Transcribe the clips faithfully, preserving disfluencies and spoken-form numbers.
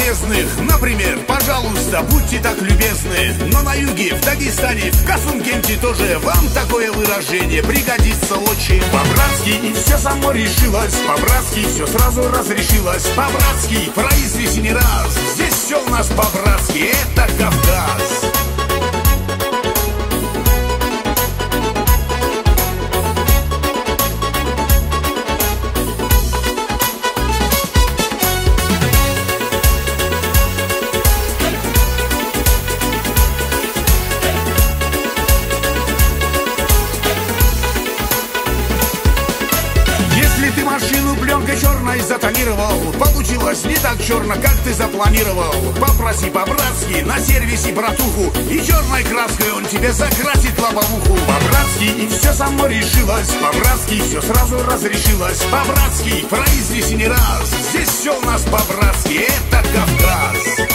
полезных. Например, пожалуйста, будьте так любезны. Но на юге, в Дагестане, в Касумкенте тоже вам такое выражение пригодится очень. По-братски и все само решилось, по-братски все сразу разрешилось. По-братски произнеси не раз, здесь все у нас по-братски, это Кавказ. Ты машину пленкой черной затонировал, получилось не так черно, как ты запланировал. Попроси по-братски на сервисе братуху, и черной краской он тебе закрасит лобовуху. По-братски и все само решилось, по-братски все сразу разрешилось. По-братски произнеси не раз, здесь все у нас по-братски, это Кавказ.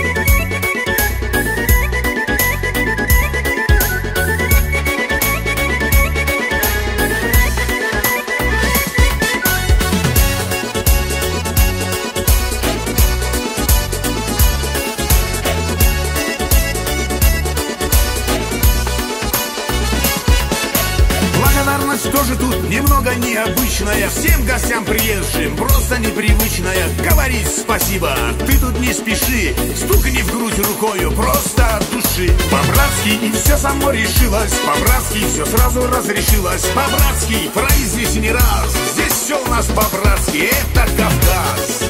Тоже тут немного необычная, всем гостям приезжим просто непривычная. Говорить спасибо, ты тут не спеши, стукни в грудь рукою, просто от души. По-братски и все само решилось, по-братски все сразу разрешилось. По-братски произнеси не раз, здесь все у нас по-братски, это Кавказ.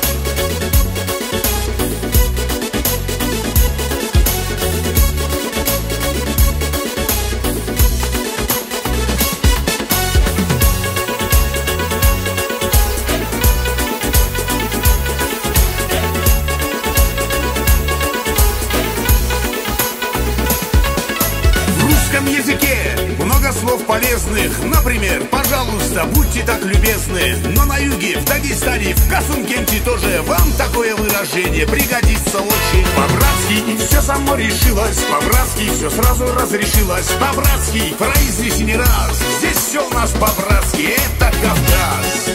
В русском языке много слов полезных. Например, пожалуйста, будьте так любезны. Но на юге, в Дагестане, в Касумкенте тоже вам такое выражение пригодится очень. По-братски и все само решилось, по-братски все сразу разрешилось. По-братски произнеси не раз, здесь все у нас по-братски, это Кавказ.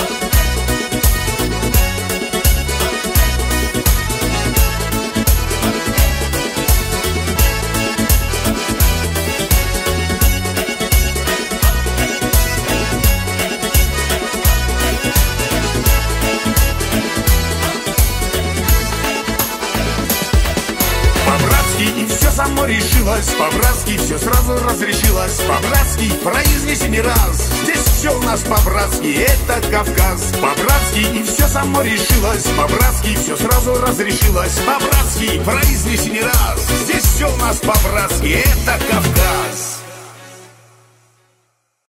И все само решилось, по-братски все сразу разрешилось. По-братски произнеси не раз, здесь все у нас по-братски, это Кавказ. По-братски и все само решилось, по-братски все сразу разрешилось. По-братски произнеси не раз, здесь все у нас по-братски, это Кавказ.